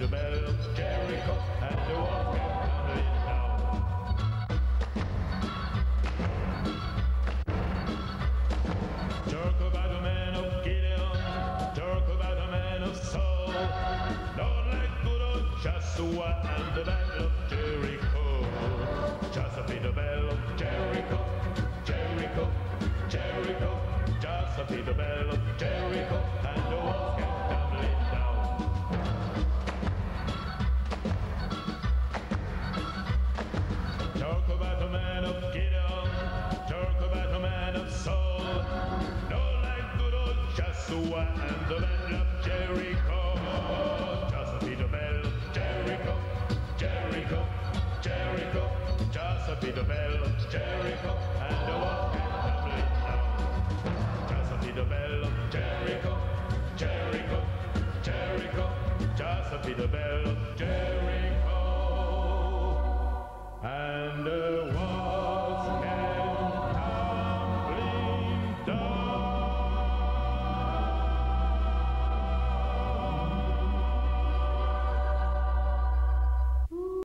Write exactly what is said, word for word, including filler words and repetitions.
the bell of Jericho, and the walls came tumbling down. Talk about the man of Gideon, talk about the man of Saul, not like good old Joshua and the battle of Jericho. Just be the bell of Jericho, Jericho, Jericho. Just be the bell of Jericho, and the walls came tumbling down. Talk about the man of Gideon, talk about the man of Saul, not like good old Joshua and the battle of Jericho. Just be the bell of Jericho, Jericho, Jericho. Just be the bell of Jericho, and the walls came tumbling down. Just be the bell of Jericho, Jericho, Jericho. Just be the bell of Jericho.